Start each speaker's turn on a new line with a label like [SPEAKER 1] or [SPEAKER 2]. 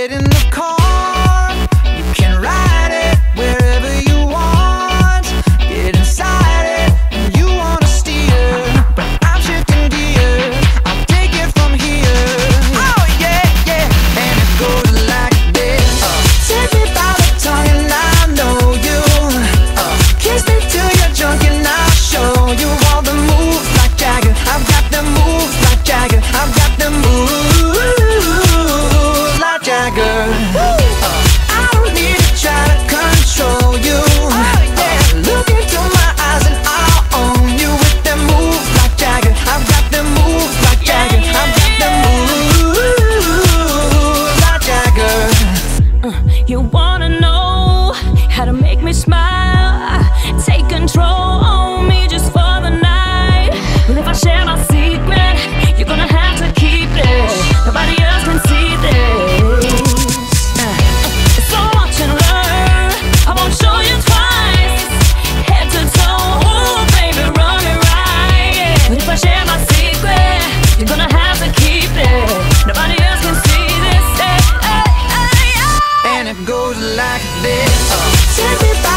[SPEAKER 1] Get in the car, you can ride it wherever you want. Get inside it, and you wanna steer, but I'm shifting gears. I'll take it from here. Oh yeah, yeah, and it goes like this. Take me by the tongue and I know you. Kiss me till you're drunk and I'll show you all the moves like Jagger. I've got the moves like Jagger. I've got the moves like Jagger. I don't need to try to control you. Look into my eyes and I'll own you with them moves like Jagger. I've got them moves like Jagger. I've got them moves like Jagger.
[SPEAKER 2] You wanna know how to make me smile? Take control on me just for the night. Well, if I share my secret, you're gonna have to keep it. Nobody else can see this. So watch and learn. I won't show you twice. Head to toe, ooh, baby, run it right. But if I share my secret, you're gonna have to keep it. Nobody else can see this.
[SPEAKER 1] And it goes like this. Take me by